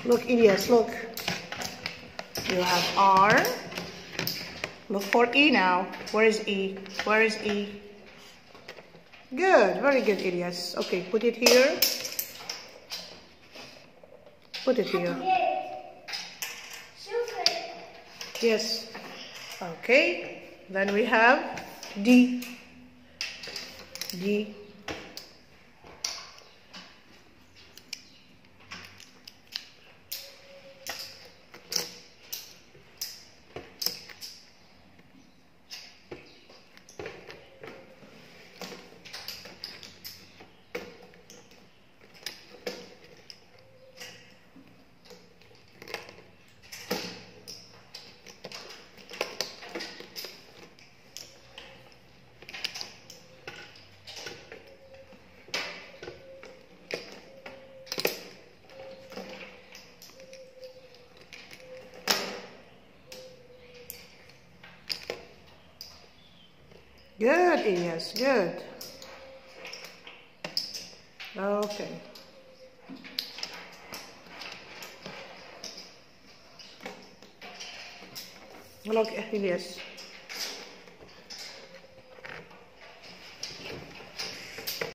Look, Elias, look. You have R. Look for E now. Where is E? Where is E? Good, very good, Elias. Okay, put it here. Put it here. Yes. Okay. Then we have D. D. Good, Elias, good. Okay. Look, Elias.